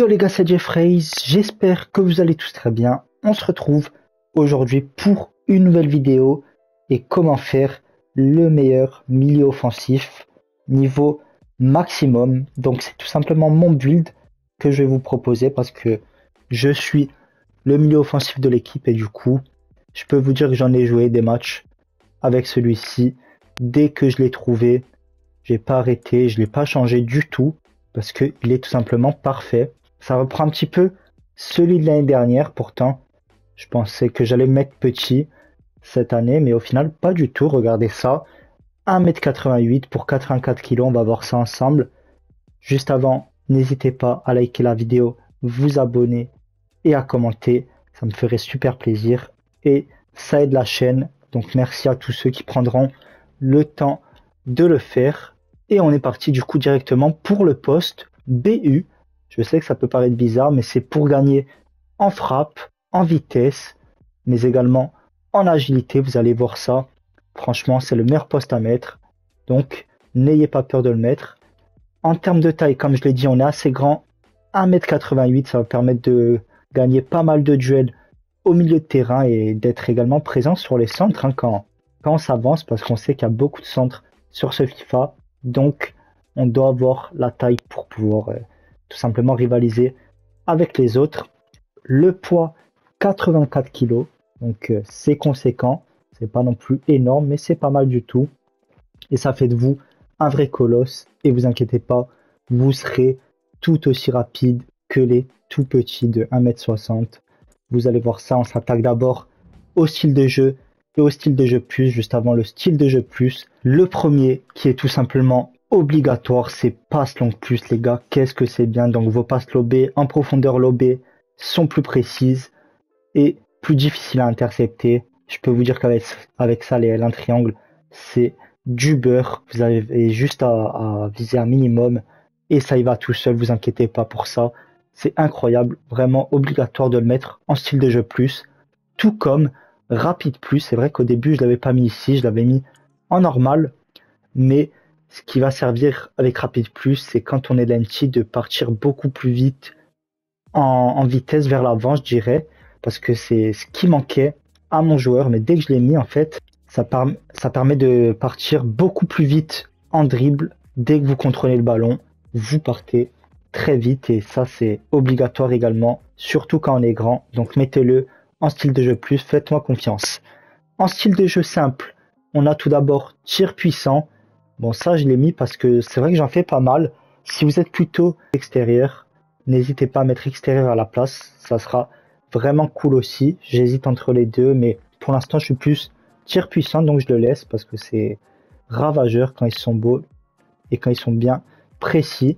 Yo les gars, c'est Jeffrey, j'espère que vous allez tous très bien. On se retrouve aujourd'hui pour une nouvelle vidéo et comment faire le meilleur milieu offensif niveau maximum. Donc c'est tout simplement mon build que je vais vous proposer parce que je suis le milieu offensif de l'équipe et du coup je peux vous dire que j'en ai joué des matchs avec celui-ci. Dès que je l'ai trouvé, j'ai pas arrêté, je l'ai pas changé du tout parce qu'il est tout simplement parfait. Ça reprend un petit peu celui de l'année dernière, pourtant je pensais que j'allais me mettre petit cette année, mais au final pas du tout. Regardez ça, 1m88 pour 84 kg, on va voir ça ensemble. Juste avant, n'hésitez pas à liker la vidéo, vous abonner et à commenter, ça me ferait super plaisir et ça aide la chaîne, donc merci à tous ceux qui prendront le temps de le faire. Et on est parti du coup directement pour le poste BU. Je sais que ça peut paraître bizarre, mais c'est pour gagner en frappe, en vitesse, mais également en agilité. Vous allez voir ça. Franchement, c'est le meilleur poste à mettre. Donc, n'ayez pas peur de le mettre. En termes de taille, comme je l'ai dit, on est assez grand. 1m88, ça va permettre de gagner pas mal de duels au milieu de terrain et d'être également présent sur les centres quand on s'avance, parce qu'on sait qu'il y a beaucoup de centres sur ce FIFA. Donc, on doit avoir la taille pour pouvoir tout simplement rivaliser avec les autres. Le poids 84 kg, donc c'est conséquent, c'est pas non plus énorme, mais c'est pas mal du tout. Et ça fait de vous un vrai colosse. Et vous inquiétez pas, vous serez tout aussi rapide que les tout petits de 1m60. Vous allez voir ça, on s'attaque d'abord au style de jeu et au style de jeu plus, juste avant le style de jeu plus. Le premier qui est tout simplement obligatoire, c'est passe longue plus les gars, qu'est-ce que c'est bien. Donc vos passes lobées en profondeur lobée sont plus précises et plus difficiles à intercepter. Je peux vous dire qu'avec ça, l'un triangle, c'est du beurre. Vous avez juste à viser un minimum et ça y va tout seul, vous inquiétez pas pour ça. C'est incroyable, vraiment obligatoire de le mettre en style de jeu plus, tout comme rapide plus. C'est vrai qu'au début je l'avais pas mis ici, je l'avais mis en normal, mais ce qui va servir avec rapide plus, c'est quand on est lenti de partir beaucoup plus vite en vitesse vers l'avant, je dirais, parce que c'est ce qui manquait à mon joueur. Mais dès que je l'ai mis, en fait, ça permet de partir beaucoup plus vite en dribble. Dès que vous contrôlez le ballon, vous partez très vite et ça c'est obligatoire également, surtout quand on est grand. Donc mettez-le en style de jeu plus, faites-moi confiance. En style de jeu simple, on a tout d'abord tir puissant. Bon, ça je l'ai mis parce que c'est vrai que j'en fais pas mal. Si vous êtes plutôt extérieur, n'hésitez pas à mettre extérieur à la place, ça sera vraiment cool aussi. J'hésite entre les deux, mais pour l'instant je suis plus tir puissant, donc je le laisse parce que c'est ravageur quand ils sont beaux et quand ils sont bien précis.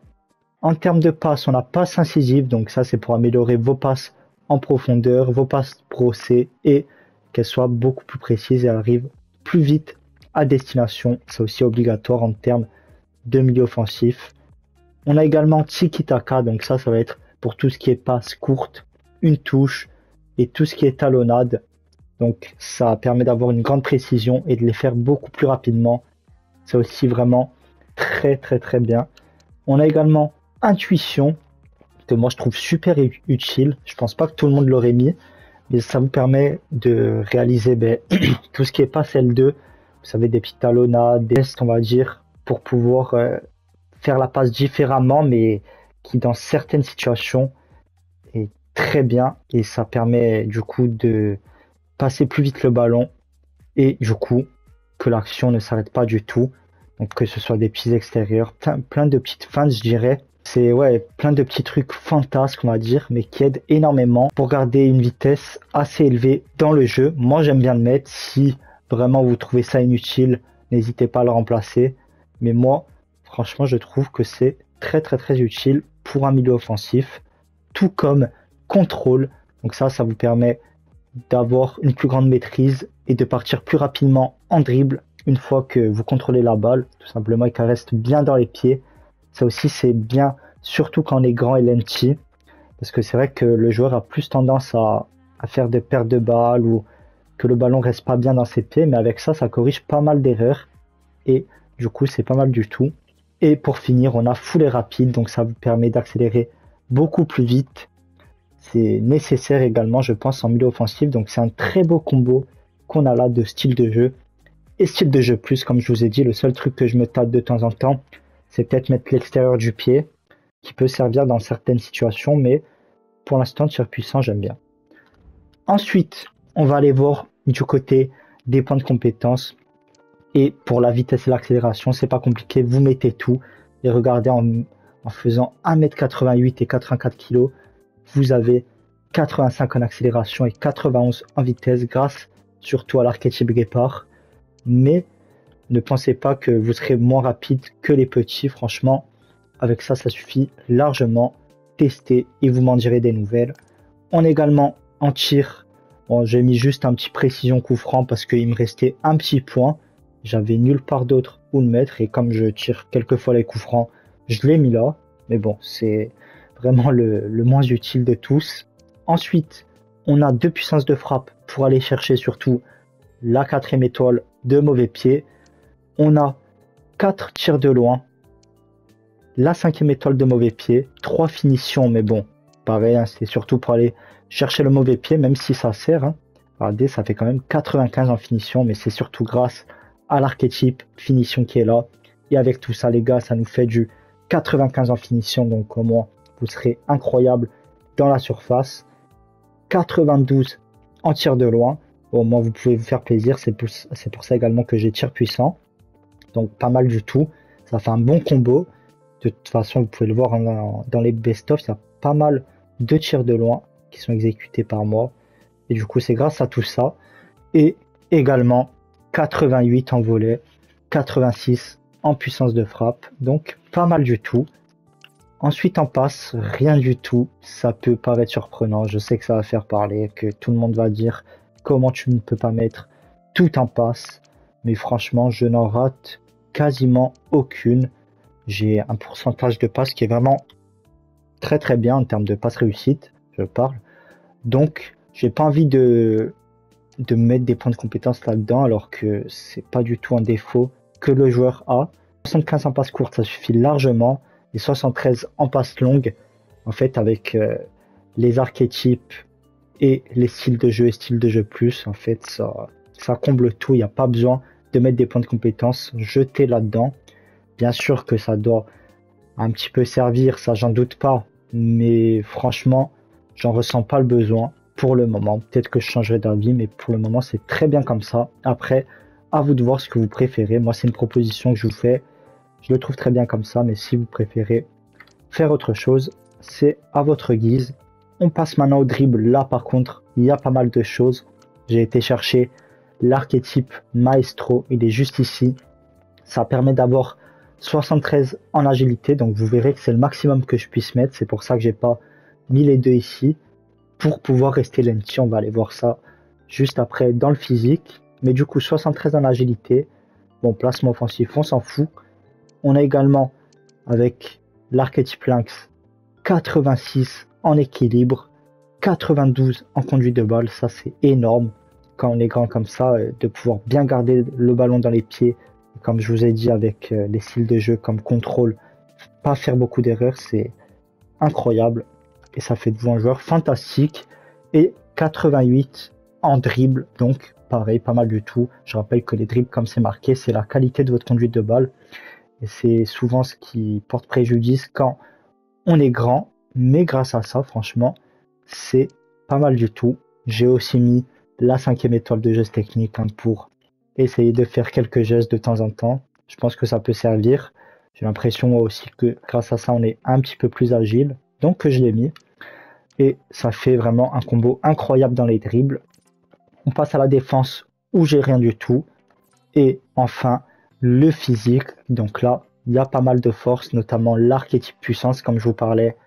En termes de passes, on a passe incisive, donc ça c'est pour améliorer vos passes en profondeur, vos passes brossées et qu'elles soient beaucoup plus précises et arrivent plus vite à destination. C'est aussi obligatoire en termes de milieu offensif. On a également tiki-taka, donc ça va être pour tout ce qui est passe courte, une touche et tout ce qui est talonnade. Donc ça permet d'avoir une grande précision et de les faire beaucoup plus rapidement. C'est aussi vraiment très bien. On a également intuition, que moi je trouve super utile. Je pense pas que tout le monde l'aurait mis, mais ça vous permet de réaliser tout ce qui est passe L2. Vous savez, des petites talonnades, des tests on va dire, pour pouvoir faire la passe différemment, mais qui dans certaines situations est très bien. Et ça permet du coup de passer plus vite le ballon et du coup que l'action ne s'arrête pas du tout. Donc que ce soit des petits extérieurs, plein de petites feintes je dirais. C'est plein de petits trucs fantasques on va dire, mais qui aident énormément pour garder une vitesse assez élevée dans le jeu. Moi j'aime bien le mettre. Si vraiment vous trouvez ça inutile, n'hésitez pas à le remplacer. Mais moi franchement je trouve que c'est très utile pour un milieu offensif. Tout comme contrôle. Donc ça vous permet d'avoir une plus grande maîtrise et de partir plus rapidement en dribble une fois que vous contrôlez la balle, tout simplement, et qu'elle reste bien dans les pieds. Ça aussi c'est bien, surtout quand on est grand et lenti, parce que c'est vrai que le joueur a plus tendance à faire des pertes de balles ou que le ballon reste pas bien dans ses pieds, mais avec ça corrige pas mal d'erreurs et du coup c'est pas mal du tout. Et pour finir, on a foulée rapide, donc ça vous permet d'accélérer beaucoup plus vite. C'est nécessaire également, je pense, en milieu offensif. Donc c'est un très beau combo qu'on a là de style de jeu. Et style de jeu plus, comme je vous ai dit, le seul truc que je me tâte de temps en temps, c'est peut-être mettre l'extérieur du pied, qui peut servir dans certaines situations, mais pour l'instant, tir puissant, j'aime bien. Ensuite, on va aller voir du côté des points de compétence. Et pour la vitesse et l'accélération, c'est pas compliqué, vous mettez tout. Et regardez, en faisant 1m88 et 84 kg, vous avez 85 en accélération et 91 en vitesse grâce surtout à l'archétype guépard. Mais ne pensez pas que vous serez moins rapide que les petits. Franchement, avec ça, ça suffit largement. Testez et vous m'en direz des nouvelles. On est également en tir. Bon, j'ai mis juste un petit précision coup franc parce qu'il me restait un petit point. J'avais nulle part d'autre où le mettre. Et comme je tire quelquefois les coups francs, je l'ai mis là. Mais bon, c'est vraiment le moins utile de tous. Ensuite, on a 2 puissances de frappe pour aller chercher surtout la 4e étoile de mauvais pied. On a 4 tirs de loin, la 5e étoile de mauvais pied, 3 finitions, mais bon, pareil, hein, c'est surtout pour aller chercher le mauvais pied, même si ça sert. Hein. Regardez, ça fait quand même 95 en finition, mais c'est surtout grâce à l'archétype finition qui est là. Et avec tout ça, les gars, ça nous fait du 95 en finition, donc au moins, vous serez incroyable dans la surface. 92 en tir de loin, au moins vous pouvez vous faire plaisir, c'est pour ça également que j'ai tir puissant. Donc pas mal du tout, ça fait un bon combo. De toute façon, vous pouvez le voir dans les best-of, il y a pas mal de tirs de loin qui sont exécutés par moi. Et du coup, c'est grâce à tout ça. Et également 88 en volet, 86 en puissance de frappe. Donc pas mal du tout. Ensuite en passe, rien du tout. Ça peut paraître surprenant, je sais que ça va faire parler, que tout le monde va dire comment tu ne peux pas mettre tout en passe. Mais franchement, je n'en rate quasiment aucune. J'ai un pourcentage de passe qui est vraiment très très bien en termes de passe réussite, je parle. Donc, j'ai pas envie de mettre des points de compétence là-dedans, alors que c'est pas du tout un défaut que le joueur a. 75 en passe courte, ça suffit largement. Et 73 en passe longue, en fait, avec les archétypes et les styles de jeu et styles de jeu plus, en fait, ça comble tout. Il n'y a pas besoin de mettre des points de compétence jetés là-dedans. Bien sûr que ça doit un petit peu servir, ça j'en doute pas, mais franchement, j'en ressens pas le besoin pour le moment. Peut-être que je changerai d'avis, mais pour le moment, c'est très bien comme ça. Après, à vous de voir ce que vous préférez. Moi, c'est une proposition que je vous fais. Je le trouve très bien comme ça, mais si vous préférez faire autre chose, c'est à votre guise. On passe maintenant au dribble. Là, par contre, il y a pas mal de choses. J'ai été chercher l'archétype Maestro. Il est juste ici. Ça permet d'avoir 73 en agilité. Donc, vous verrez que c'est le maximum que je puisse mettre. C'est pour ça que j'ai pas mis les deux ici. Pour pouvoir rester lenti, on va aller voir ça juste après dans le physique. Mais du coup, 73 en agilité. Bon, placement offensif, on s'en fout. On a également, avec l'archétype Lynx, 86 en équilibre, 92 en conduite de balle. Ça, c'est énorme quand on est grand comme ça, de pouvoir bien garder le ballon dans les pieds. Et comme je vous ai dit, avec les styles de jeu comme contrôle, pas faire beaucoup d'erreurs, c'est incroyable. Et ça fait de vous un joueur fantastique. Et 88 en dribble, donc pareil, pas mal du tout. Je rappelle que les dribbles, comme c'est marqué, c'est la qualité de votre conduite de balle. Et c'est souvent ce qui porte préjudice quand on est grand. Mais grâce à ça, franchement, c'est pas mal du tout. J'ai aussi mis la 5e étoile de geste technique pour essayer de faire quelques gestes de temps en temps. Je pense que ça peut servir. J'ai l'impression moi aussi que grâce à ça, on est un petit peu plus agile. Donc que je l'ai mis. Et ça fait vraiment un combo incroyable dans les dribbles. On passe à la défense où j'ai rien du tout. Et enfin, le physique. Donc là, il y a pas mal de force, notamment l'archétype puissance, comme je vous parlais.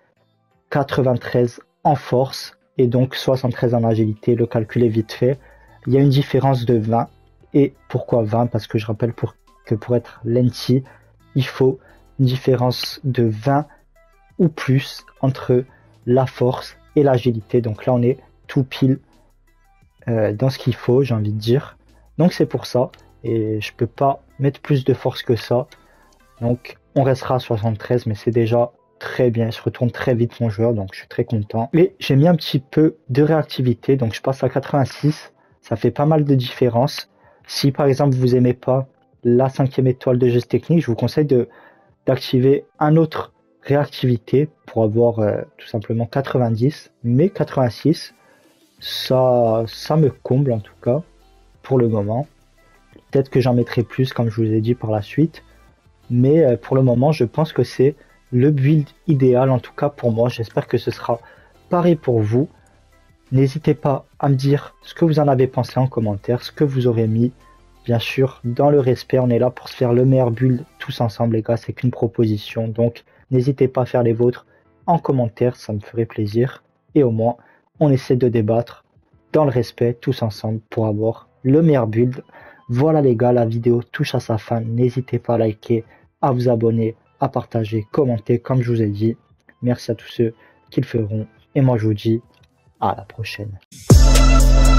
93 en force et donc 73 en agilité. Le calcul est vite fait. Il y a une différence de 20. Et pourquoi 20? Parce que je rappelle que pour être lenti, il faut une différence de 20 ou plus entre la force et l'agilité. Donc là, on est tout pile dans ce qu'il faut, j'ai envie de dire. Donc c'est pour ça. Et je peux pas mettre plus de force que ça. Donc on restera à 73, mais c'est déjà très bien, il se retourne très vite mon joueur, donc je suis très content. Et j'ai mis un petit peu de réactivité, donc je passe à 86, ça fait pas mal de différence. Si par exemple vous aimez pas la 5e étoile de geste technique, je vous conseille d'activer un autre réactivité pour avoir tout simplement 90, mais 86, ça me comble en tout cas pour le moment. Peut-être que j'en mettrai plus comme je vous ai dit par la suite, mais pour le moment je pense que c'est le build idéal en tout cas pour moi. J'espère que ce sera pareil pour vous. N'hésitez pas à me dire ce que vous en avez pensé en commentaire, ce que vous aurez mis. Bien sûr, dans le respect, on est là pour se faire le meilleur build tous ensemble les gars, c'est qu'une proposition. Donc n'hésitez pas à faire les vôtres en commentaire, ça me ferait plaisir. Et au moins, on essaie de débattre dans le respect tous ensemble pour avoir le meilleur build. Voilà les gars, la vidéo touche à sa fin. N'hésitez pas à liker, à vous abonner, à partager, commenter comme je vous ai dit. Merci à tous ceux qui le feront. Et moi je vous dis à la prochaine.